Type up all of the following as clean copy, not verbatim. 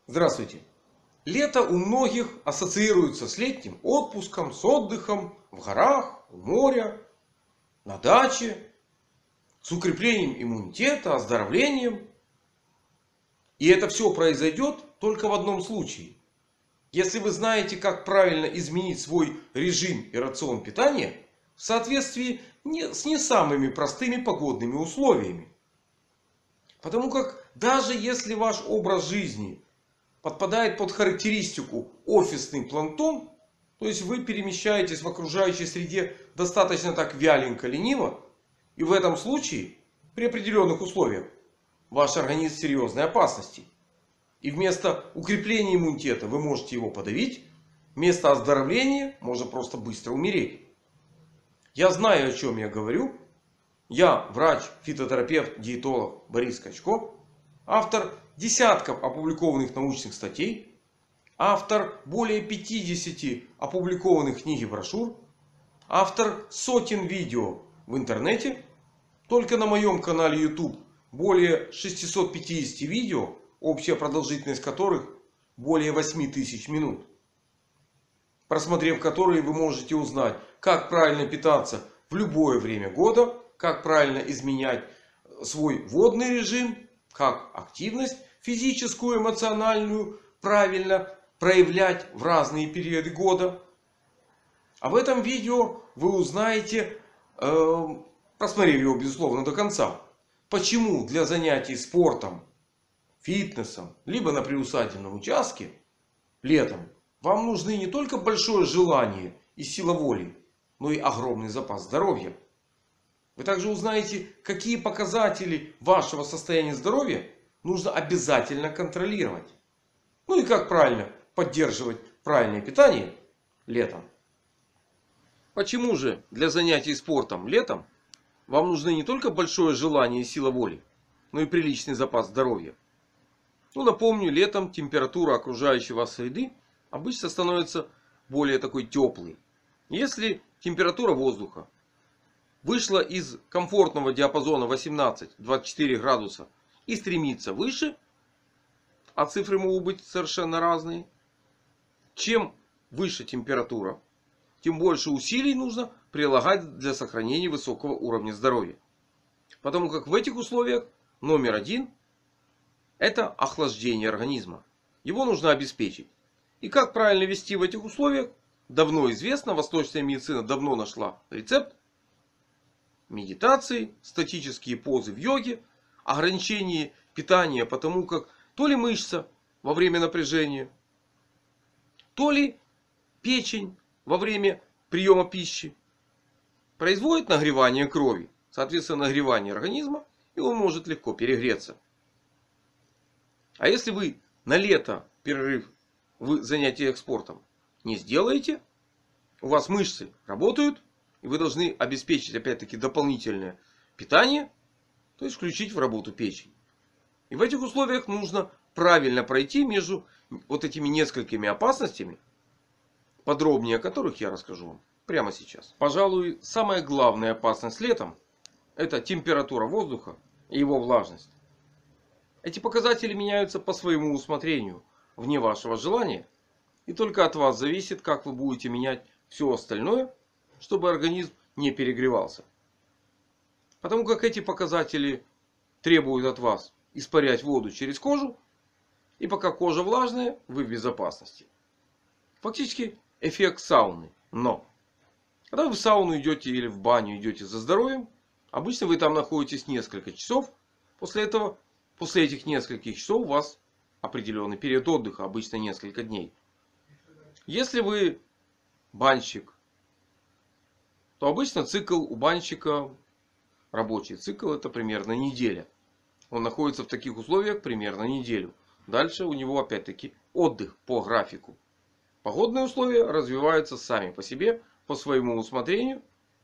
Здравствуйте! Лето у многих ассоциируется с летним отпуском, с отдыхом в горах, у моря, на даче, с укреплением иммунитета, оздоровлением. И это все произойдет только в одном случае. Если вы знаете, как правильно изменить свой режим и рацион питания в соответствии с не самыми простыми погодными условиями. Потому как даже если ваш образ жизни подпадает под характеристику офисный планктон, то есть вы перемещаетесь в окружающей среде достаточно так вяленько, лениво, и в этом случае, при определенных условиях, ваш организм в серьезной опасности. И вместо укрепления иммунитета вы можете его подавить, вместо оздоровления можно просто быстро умереть. Я знаю, о чем я говорю. Я врач, фитотерапевт, диетолог Борис Скачко, автор десятков опубликованных научных статей, автор более 50 опубликованных книг и брошюр, автор сотен видео в интернете. Только на моем канале YouTube более 650 видео, общая продолжительность которых более 8000 минут. Просмотрев которые, вы можете узнать, как правильно питаться в любое время года, как правильно изменять свой водный режим, как активность физическую, эмоциональную правильно проявлять в разные периоды года. А в этом видео вы узнаете, просмотрев его безусловно до конца, почему для занятий спортом, фитнесом, либо на приусадебном участке летом вам нужны не только большое желание и сила воли, но и огромный запас здоровья. Вы также узнаете, какие показатели вашего состояния здоровья нужно обязательно контролировать. Ну и как правильно поддерживать правильное питание летом. Почему же для занятий спортом летом вам нужны не только большое желание и сила воли, но и приличный запас здоровья? Ну, напомню, летом температура окружающей вас среды обычно становится более такой теплой. Если температура воздуха вышла из комфортного диапазона 18-24 градуса и стремится выше, а цифры могут быть совершенно разные. Чем выше температура, тем больше усилий нужно прилагать для сохранения высокого уровня здоровья. Потому как в этих условиях номер один — это охлаждение организма. Его нужно обеспечить. И как правильно вести в этих условиях, давно известно. Восточная медицина давно нашла рецепт. Медитации, статические позы в йоге, ограничение питания, потому как то ли мышца во время напряжения, то ли печень во время приема пищи производит нагревание крови, соответственно нагревание организма, и он может легко перегреться. А если вы на лето перерыв в занятиях спортом не сделаете, у вас мышцы работают, и вы должны обеспечить опять-таки дополнительное питание, то есть включить в работу печень. И в этих условиях нужно правильно пройти между вот этими несколькими опасностями, подробнее о которых я расскажу вам прямо сейчас. Пожалуй, самая главная опасность летом — это температура воздуха и его влажность. Эти показатели меняются по своему усмотрению, вне вашего желания. И только от вас зависит, как вы будете менять все остальное, чтобы организм не перегревался. Потому как эти показатели требуют от вас испарять воду через кожу. И пока кожа влажная, вы в безопасности. Фактически эффект сауны. Но когда вы в сауну идете или в баню идете за здоровьем, обычно вы там находитесь несколько часов. После этих нескольких часов у вас определенный период отдыха, обычно несколько дней. Если вы банщик, то обычно цикл у банщика, рабочий цикл, это примерно неделя. Он находится в таких условиях примерно неделю. Дальше у него опять-таки отдых по графику. Погодные условия развиваются сами по себе, по своему усмотрению.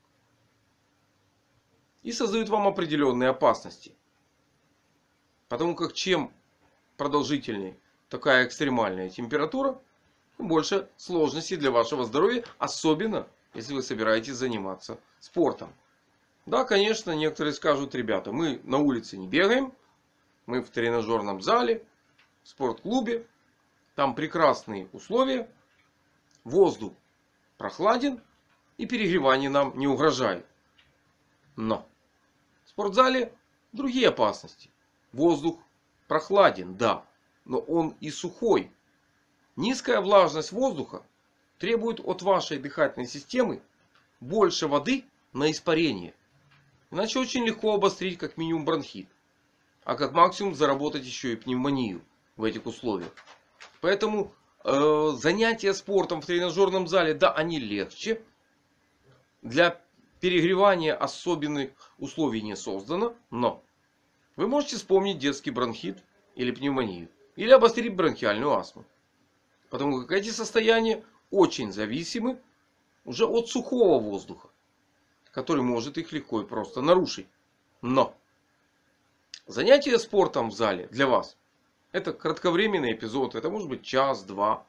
И создают вам определенные опасности. Потому как чем продолжительнее такая экстремальная температура, тем больше сложностей для вашего здоровья. Особенно если вы собираетесь заниматься спортом. Да, конечно, некоторые скажут: ребята, мы на улице не бегаем. Мы в тренажерном зале, в спортклубе. Там прекрасные условия. Воздух прохладен. И перегревание нам не угрожает. Но в спортзале другие опасности. Воздух прохладен, да. Но он и сухой. Низкая влажность воздуха требует от вашей дыхательной системы больше воды на испарение. Иначе очень легко обострить как минимум бронхит. А как максимум заработать еще и пневмонию в этих условиях. Поэтому занятия спортом в тренажерном зале, да, они легче. Для перегревания особенных условий не создано. Но вы можете вспомнить детский бронхит или пневмонию. Или обострить бронхиальную астму. Потому как эти состояния очень зависимы уже от сухого воздуха. Который может их легко и просто нарушить. Но занятие спортом в зале для вас это кратковременный эпизод. Это может быть час-два.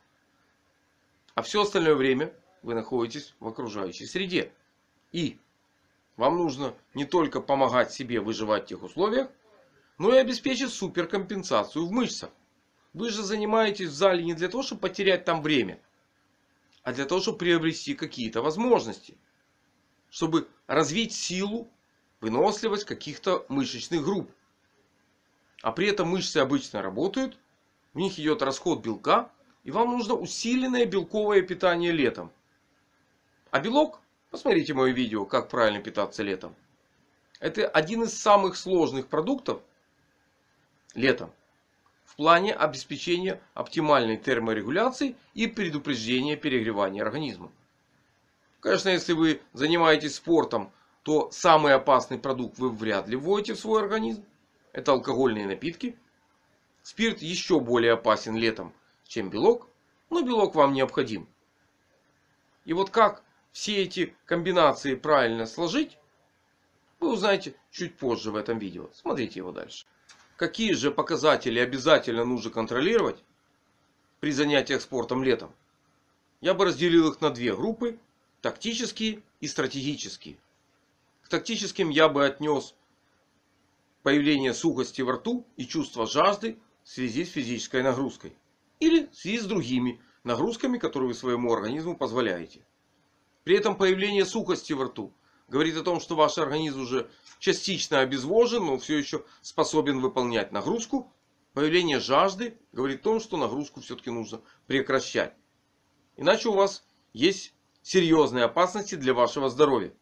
А все остальное время вы находитесь в окружающей среде. И вам нужно не только помогать себе выживать в тех условиях, но и обеспечить суперкомпенсацию в мышцах. Вы же занимаетесь в зале не для того, чтобы потерять там время. А для того, чтобы приобрести какие-то возможности. Чтобы развить силу, выносливость каких-то мышечных групп. А при этом мышцы обычно работают. В них идет расход белка. И вам нужно усиленное белковое питание летом. А белок, посмотрите мое видео, как правильно питаться летом. Это один из самых сложных продуктов летом. В плане обеспечения оптимальной терморегуляции и предупреждения перегревания организма. Конечно, если вы занимаетесь спортом, то самый опасный продукт вы вряд ли вводите в свой организм. Это алкогольные напитки. Спирт еще более опасен летом, чем белок. Но белок вам необходим. И вот как все эти комбинации правильно сложить, вы узнаете чуть позже в этом видео. Смотрите его дальше. Какие же показатели обязательно нужно контролировать при занятиях спортом летом? Я бы разделил их на две группы. Тактические и стратегические. К тактическим я бы отнес появление сухости во рту и чувство жажды в связи с физической нагрузкой. Или в связи с другими нагрузками, которые вы своему организму позволяете. При этом появление сухости во рту говорит о том, что ваш организм уже частично обезвожен, но все еще способен выполнять нагрузку. Появление жажды говорит о том, что нагрузку все-таки нужно прекращать. Иначе у вас есть серьезные опасности для вашего здоровья.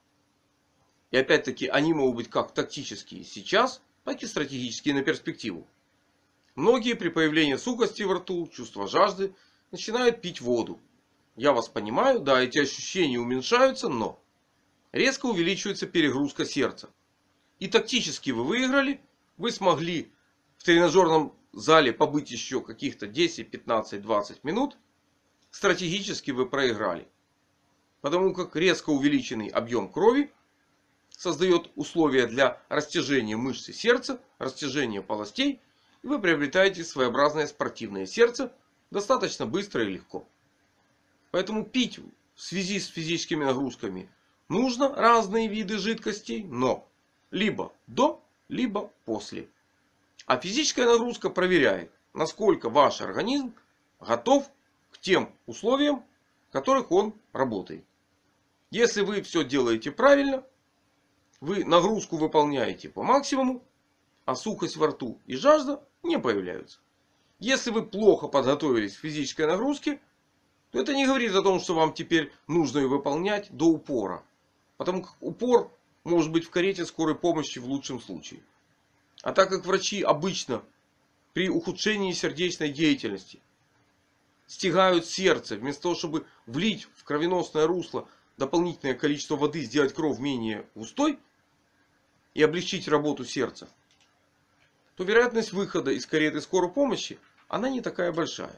И опять-таки они могут быть как тактические сейчас, так и стратегические на перспективу. Многие при появлении сухости во рту, чувства жажды, начинают пить воду. Я вас понимаю, да, эти ощущения уменьшаются, но резко увеличивается перегрузка сердца. И тактически вы выиграли, вы смогли в тренажерном зале побыть еще каких-то 10, 15, 20 минут. Стратегически вы проиграли. Потому как резко увеличенный объем крови создает условия для растяжения мышцы сердца, растяжения полостей. И вы приобретаете своеобразное спортивное сердце достаточно быстро и легко. Поэтому пить в связи с физическими нагрузками нужно разные виды жидкостей. Но либо до, либо после. А физическая нагрузка проверяет, насколько ваш организм готов к тем условиям, в которых он работает. Если вы все делаете правильно, вы нагрузку выполняете по максимуму, а сухость во рту и жажда не появляются. Если вы плохо подготовились к физической нагрузке, то это не говорит о том, что вам теперь нужно ее выполнять до упора. Потому как упор может быть в карете скорой помощи в лучшем случае. А так как врачи обычно при ухудшении сердечной деятельности стягают сердце, вместо того, чтобы влить в кровеносное русло дополнительное количество воды, сделать кровь менее густой и облегчить работу сердца, то вероятность выхода из кареты скорой помощи, она не такая большая.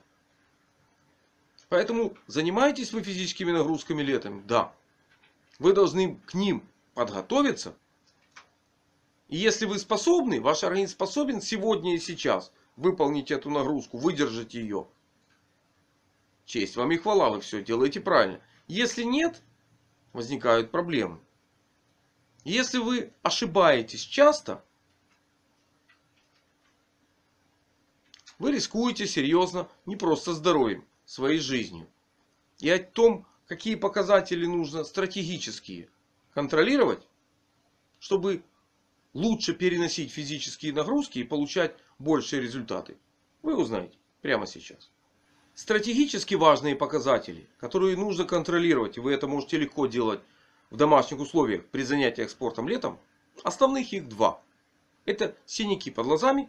Поэтому занимаетесь вы физическими нагрузками летом? Да. Вы должны к ним подготовиться. И если вы способны, ваш организм способен сегодня и сейчас выполнить эту нагрузку, выдержать ее. Честь вам и хвала, вы все делаете правильно. Если нет, возникают проблемы. Если вы ошибаетесь часто, вы рискуете серьезно не просто здоровьем, своей жизнью. И о том, какие показатели нужно стратегические контролировать, чтобы лучше переносить физические нагрузки и получать большие результаты, вы узнаете прямо сейчас. Стратегически важные показатели, которые нужно контролировать, и вы это можете легко делать в домашних условиях при занятиях спортом летом, основных их два. Это синяки под глазами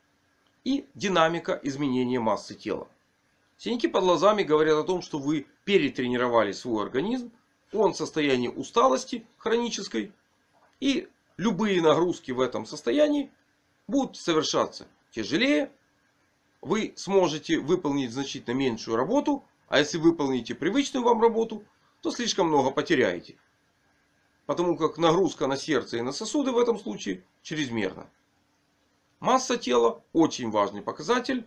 и динамика изменения массы тела. Синяки под глазами говорят о том, что вы перетренировали свой организм, он в состоянии усталости хронической, и любые нагрузки в этом состоянии будут совершаться тяжелее. Вы сможете выполнить значительно меньшую работу. А если выполните привычную вам работу, то слишком много потеряете. Потому как нагрузка на сердце и на сосуды в этом случае чрезмерна. Масса тела очень важный показатель.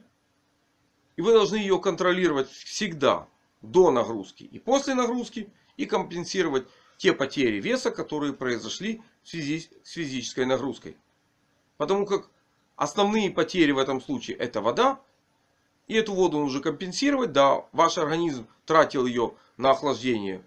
И вы должны ее контролировать всегда. До нагрузки и после нагрузки. И компенсировать те потери веса, которые произошли в связи с физической нагрузкой. Потому как основные потери в этом случае это вода. И эту воду нужно компенсировать. Да, ваш организм тратил ее на охлаждение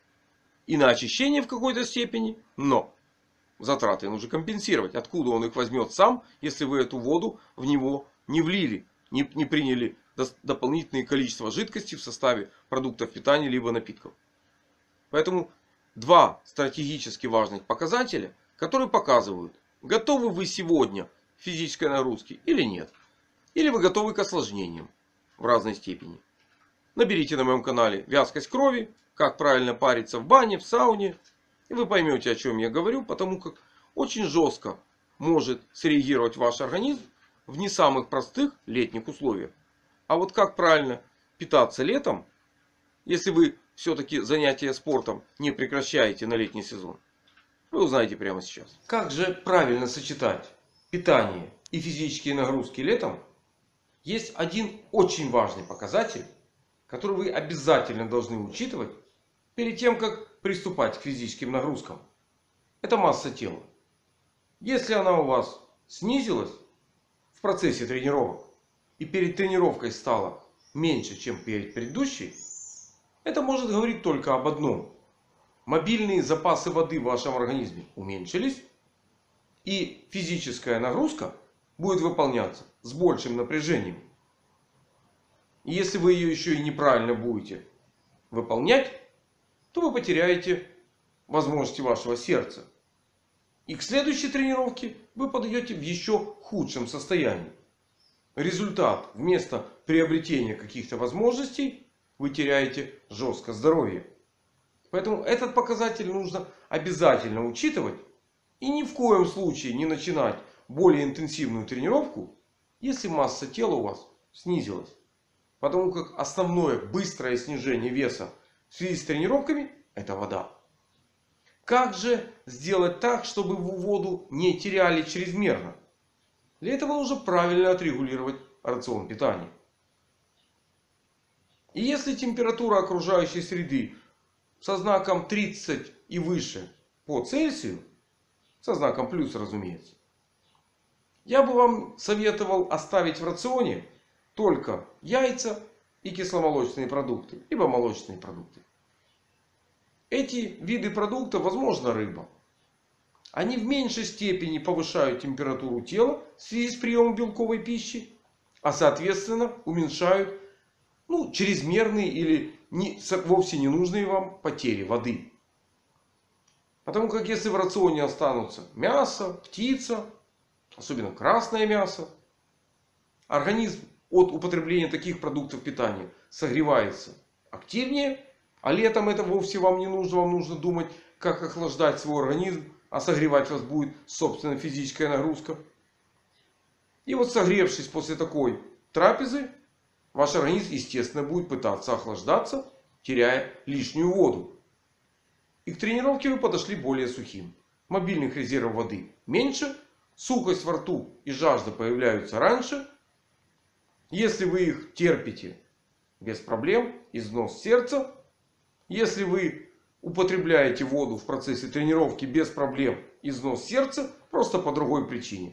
и на очищение в какой-то степени. Но затраты нужно компенсировать. Откуда он их возьмет сам, если вы эту воду в него не влили. Не приняли дополнительное количество жидкости в составе продуктов питания либо напитков. Поэтому два стратегически важных показателя, которые показывают, готовы вы сегодня к физической нагрузке или нет. Или вы готовы к осложнениям в разной степени. Наберите на моем канале вязкость крови, как правильно париться в бане, в сауне. И вы поймете, о чем я говорю. Потому как очень жестко может среагировать ваш организм в не самых простых летних условиях. А вот как правильно питаться летом, если вы все-таки занятия спортом не прекращаете на летний сезон, вы узнаете прямо сейчас. Как же правильно сочетать питание и физические нагрузки летом? Есть один очень важный показатель, который вы обязательно должны учитывать перед тем, как приступать к физическим нагрузкам. Это масса тела. Если она у вас снизилась в процессе тренировок и перед тренировкой стала меньше, чем перед предыдущей, это может говорить только об одном. Мобильные запасы воды в вашем организме уменьшились. И физическая нагрузка будет выполняться с большим напряжением. И если вы ее еще и неправильно будете выполнять, то вы потеряете возможности вашего сердца. И к следующей тренировке вы подойдете в еще худшем состоянии. Результат: вместо приобретения каких-то возможностей вы теряете жестко здоровье. Поэтому этот показатель нужно обязательно учитывать. И ни в коем случае не начинать более интенсивную тренировку, если масса тела у вас снизилась. Потому как основное быстрое снижение веса в связи с тренировками — это вода. Как же сделать так, чтобы вы воду не теряли чрезмерно? Для этого нужно правильно отрегулировать рацион питания. И если температура окружающей среды со знаком 30 и выше по Цельсию, со знаком плюс, разумеется, я бы вам советовал оставить в рационе только яйца и кисломолочные продукты, либо молочные продукты. Эти виды продуктов, возможно, рыба, они в меньшей степени повышают температуру тела в связи с приемом белковой пищи, а соответственно уменьшают чрезмерные или вовсе не нужные вам потери воды. Потому как если в рационе останутся мясо, птица, особенно красное мясо, организм от употребления таких продуктов питания согревается активнее. А летом это вовсе вам не нужно. Вам нужно думать, как охлаждать свой организм. А согревать вас будет собственная физическая нагрузка. И вот согревшись после такой трапезы, ваш организм естественно будет пытаться охлаждаться, теряя лишнюю воду. И к тренировке вы подошли более сухим. Мобильных резервов воды меньше. Сухость во рту и жажда появляются раньше. Если вы их терпите, без проблем, износ сердца. Если вы употребляете воду в процессе тренировки, без проблем, износ сердца, просто по другой причине.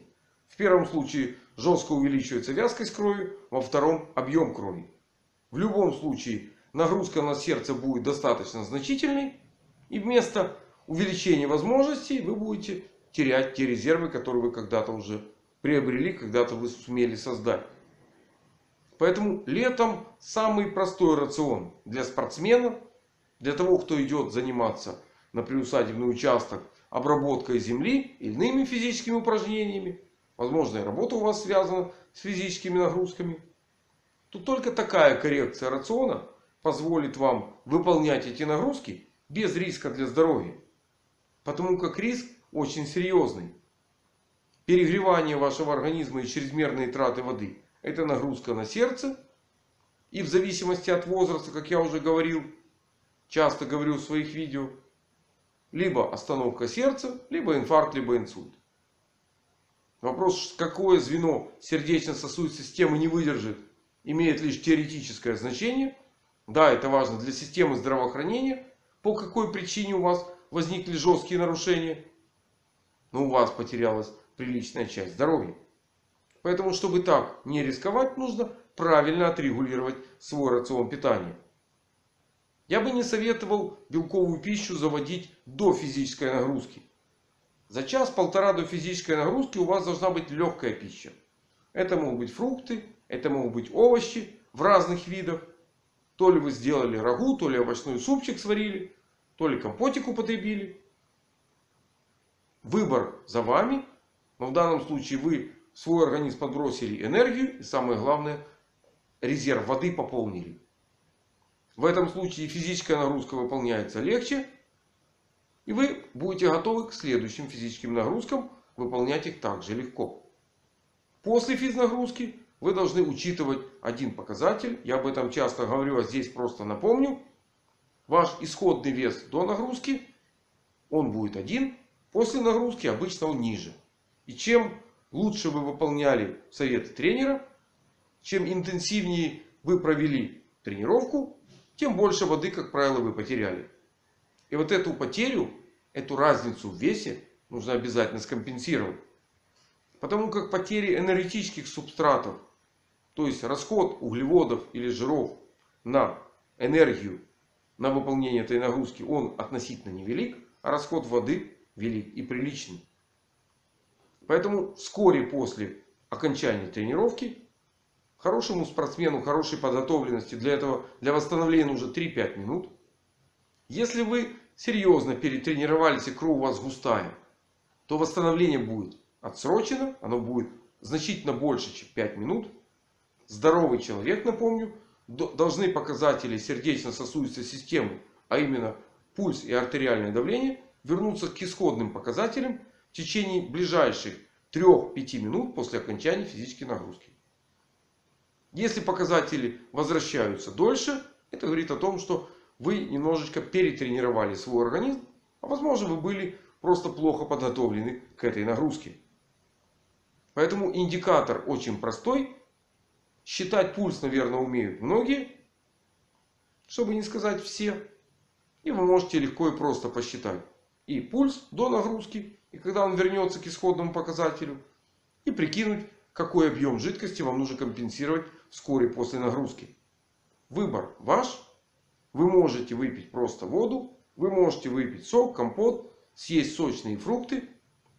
В первом случае жестко увеличивается вязкость крови, во втором объем крови. В любом случае нагрузка на сердце будет достаточно значительной. И вместо увеличения возможностей вы будете терять те резервы, которые вы когда-то уже приобрели, когда-то вы сумели создать. Поэтому летом самый простой рацион для спортсмена, для того, кто идет заниматься на приусадебный участок обработкой земли и иными физическими упражнениями. Возможно, и работа у вас связана с физическими нагрузками. То только такая коррекция рациона позволит вам выполнять эти нагрузки без риска для здоровья. Потому как риск очень серьезный. Перегревание вашего организма и чрезмерные траты воды — это нагрузка на сердце. И в зависимости от возраста, как я уже говорил, часто говорю в своих видео, либо остановка сердца, либо инфаркт, либо инсульт. Вопрос, какое звено сердечно-сосудистой системы не выдержит, имеет лишь теоретическое значение. Да, это важно для системы здравоохранения. По какой причине у вас возникли жесткие нарушения. Но у вас потерялась приличная часть здоровья. Поэтому, чтобы так не рисковать, нужно правильно отрегулировать свой рацион питания. Я бы не советовал белковую пищу заводить до физической нагрузки. За час-полтора до физической нагрузки у вас должна быть легкая пища. Это могут быть фрукты, это могут быть овощи в разных видах. То ли вы сделали рагу, то ли овощной супчик сварили, то ли компотик употребили. Выбор за вами. Но в данном случае вы в свой организм подбросили энергию. И самое главное, резерв воды пополнили. В этом случае физическая нагрузка выполняется легче. И вы будете готовы к следующим физическим нагрузкам. Выполнять их также легко. После физнагрузки вы должны учитывать один показатель. Я об этом часто говорю, а здесь просто напомню. Ваш исходный вес до нагрузки, он будет один. После нагрузки обычно он ниже. И чем лучше вы выполняли советы тренера, чем интенсивнее вы провели тренировку, тем больше воды, как правило, вы потеряли. И вот эту потерю, эту разницу в весе нужно обязательно скомпенсировать. Потому как потери энергетических субстратов, то есть расход углеводов или жиров на энергию, на выполнение этой нагрузки, он относительно невелик, а расход воды велик и приличный. Поэтому вскоре после окончания тренировки хорошему спортсмену, хорошей подготовленности для восстановления нужно 3-5 минут. Если вы серьезно перетренировались и кровь у вас густая, то восстановление будет отсрочено. Оно будет значительно больше, чем 5 минут. Здоровый человек, напомню, должны показатели сердечно-сосудистой системы, а именно пульс и артериальное давление, вернуться к исходным показателям в течение ближайших 3-5 минут после окончания физической нагрузки. Если показатели возвращаются дольше, это говорит о том, что вы немножечко перетренировали свой организм. А возможно, вы были просто плохо подготовлены к этой нагрузке. Поэтому индикатор очень простой. Считать пульс, наверное, умеют многие. Чтобы не сказать все. И вы можете легко и просто посчитать и пульс до нагрузки, и когда он вернется к исходному показателю. И прикинуть, какой объем жидкости вам нужно компенсировать вскоре после нагрузки. Выбор ваш. Вы можете выпить просто воду. Вы можете выпить сок, компот, съесть сочные фрукты.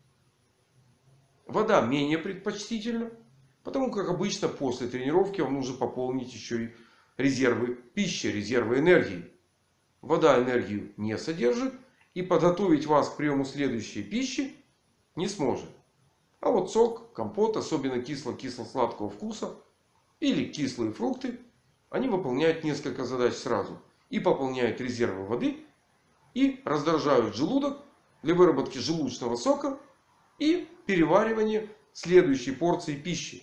Вода менее предпочтительна. Потому как обычно после тренировки вам нужно пополнить еще и резервы пищи, резервы энергии. Вода энергию не содержит. И подготовить вас к приему следующей пищи не сможет. А вот сок, компот, особенно кисло-кисло-сладкого вкуса, или кислые фрукты, они выполняют несколько задач сразу. И пополняют резервы воды, и раздражают желудок для выработки желудочного сока и переваривания следующей порции пищи.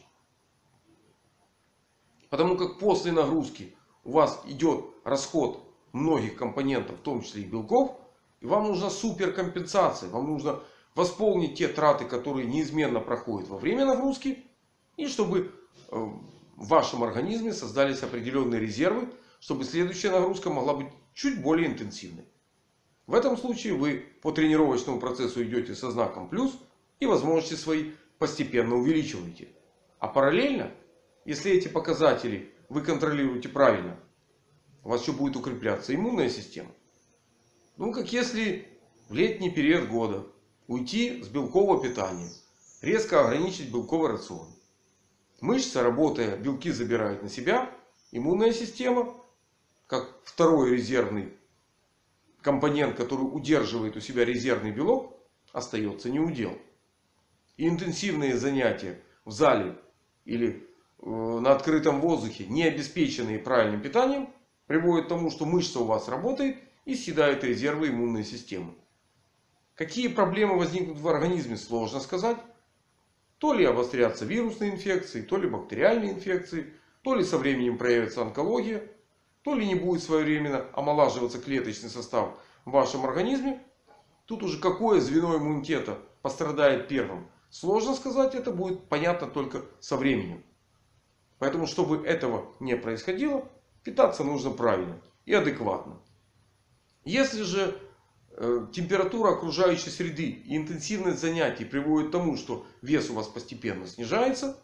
Потому как после нагрузки у вас идет расход многих компонентов, в том числе и белков. И вам нужна суперкомпенсация. Вам нужно восполнить те траты, которые неизменно проходят во время нагрузки. И чтобы в вашем организме создались определенные резервы, чтобы следующая нагрузка могла быть чуть более интенсивной. В этом случае вы по тренировочному процессу идете со знаком плюс. И возможности свои постепенно увеличиваете. А параллельно, если эти показатели вы контролируете правильно, у вас еще будет укрепляться иммунная система. Ну, как если в летний период года уйти с белкового питания, резко ограничить белковый рацион. Мышца, работая, белки забирает на себя. Иммунная система, как второй резервный компонент, который удерживает у себя резервный белок, остается неудел. И интенсивные занятия в зале или на открытом воздухе, не обеспеченные правильным питанием, приводят к тому, что мышца у вас работает и съедает резервы иммунной системы. Какие проблемы возникнут в организме, сложно сказать. То ли обострятся вирусные инфекции, то ли бактериальные инфекции, то ли со временем проявится онкология, то ли не будет своевременно омолаживаться клеточный состав в вашем организме. Тут уже какое звено иммунитета пострадает первым, сложно сказать, это будет понятно только со временем. Поэтому, чтобы этого не происходило, питаться нужно правильно и адекватно. Если же температура окружающей среды и интенсивность занятий приводит к тому, что вес у вас постепенно снижается,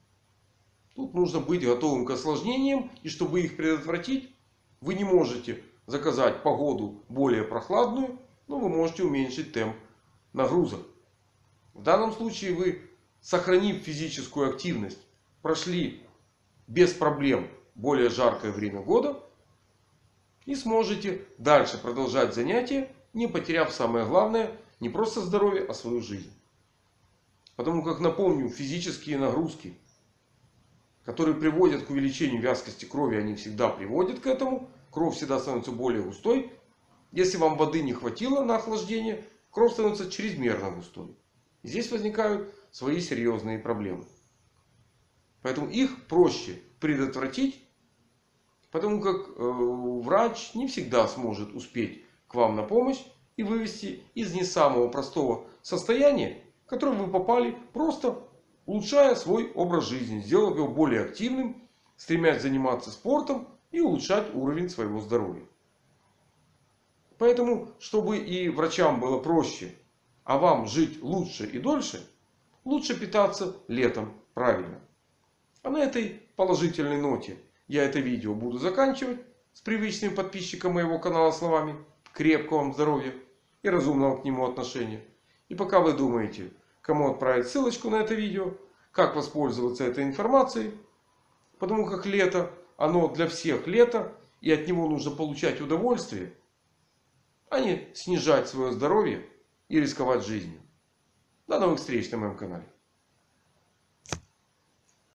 тут нужно быть готовым к осложнениям. И чтобы их предотвратить, вы не можете заказать погоду более прохладную, но вы можете уменьшить темп нагрузок. В данном случае вы, сохранив физическую активность, прошли без проблем более жаркое время года и сможете дальше продолжать занятия, не потеряв самое главное, не просто здоровье, а свою жизнь. Потому как, напомню, физические нагрузки, которые приводят к увеличению вязкости крови, они всегда приводят к этому. Кровь всегда становится более густой. Если вам воды не хватило на охлаждение, кровь становится чрезмерно густой. И здесь возникают свои серьезные проблемы. Поэтому их проще предотвратить. Потому как врач не всегда сможет успеть к вам на помощь и вывести из не самого простого состояния, в которое вы попали, просто улучшая свой образ жизни, сделав его более активным, стремясь заниматься спортом и улучшать уровень своего здоровья. Поэтому, чтобы и врачам было проще, а вам жить лучше и дольше, лучше питаться летом правильно. А на этой положительной ноте я это видео буду заканчивать с привычным подписчикам моего канала словами: крепкого вам здоровья и разумного к нему отношения. И пока вы думаете, кому отправить ссылочку на это видео, как воспользоваться этой информацией, потому как лето, оно для всех лето, и от него нужно получать удовольствие, а не снижать свое здоровье и рисковать жизнью. До новых встреч на моем канале.